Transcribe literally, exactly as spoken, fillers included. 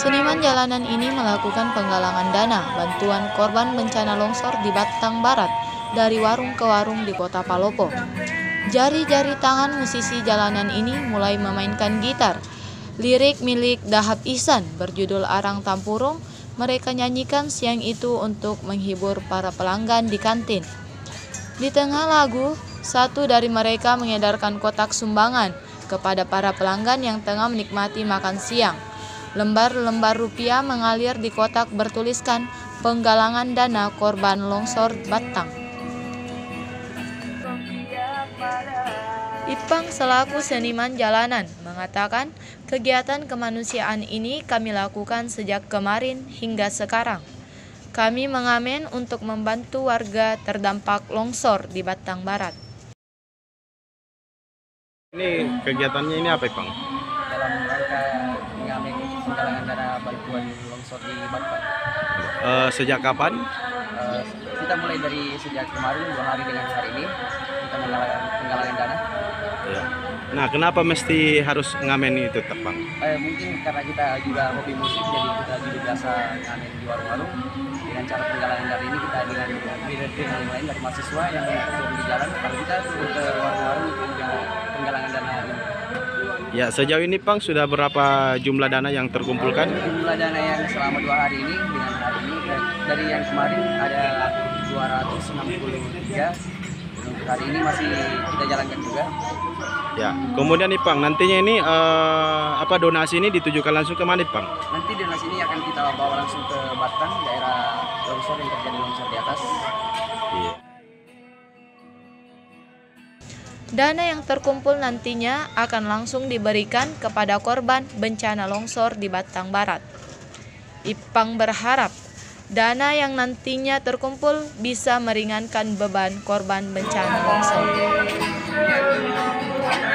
Seniman jalanan ini melakukan penggalangan dana bantuan korban bencana longsor di Batang Barat dari warung ke warung di kota Palopo. Jari-jari tangan musisi jalanan ini mulai memainkan gitar. Lirik milik Dahab Ihsan berjudul Arang Tampurung mereka nyanyikan siang itu untuk menghibur para pelanggan di kantin. Di tengah lagu, satu dari mereka mengedarkan kotak sumbangan kepada para pelanggan yang tengah menikmati makan siang. Lembar-lembar rupiah mengalir di kotak bertuliskan penggalangan dana korban longsor Batang. Ipang selaku seniman jalanan mengatakan kegiatan kemanusiaan ini kami lakukan sejak kemarin hingga sekarang. Kami mengamen untuk membantu warga terdampak longsor di Batang Barat. Ini kegiatannya ini apa, Bang? Dalam rangka mengamen penggalangan dana bantuan longsor di Batang. Uh, sejak kapan? Uh, kita mulai dari sejak kemarin dua hari dengan hari ini kita menggalangan penggalangan dana. Ya. Nah, kenapa mesti harus ngamen itu, Bang? Uh, mungkin karena kita juga hobi musik, jadi kita juga biasa ngamen di warung-warung. Dengan cara penggalangan dana ini kita dengan beda-beda yang lain dari mahasiswa yang turun di jalan, kalau kita turun ke warung-warung itu dengan penggalangan dana ini. Ya, sejauh ini Bang sudah berapa jumlah dana yang terkumpulkan? Jumlah dana yang selama dua hari ini dengan hari ini dari yang kemarin ada dua ratus enam puluh tiga. Untuk hari ini masih kita jalankan juga. Ya, kemudian nih Bang, nantinya ini eh, apa donasi ini ditujukan langsung ke mana Bang? Nanti donasi ini akan kita bawa langsung ke Batang, daerah longsor yang terjadi longsor di atas. Iya. Dana yang terkumpul nantinya akan langsung diberikan kepada korban bencana longsor di Batang Barat. Ipang berharap dana yang nantinya terkumpul bisa meringankan beban korban bencana longsor.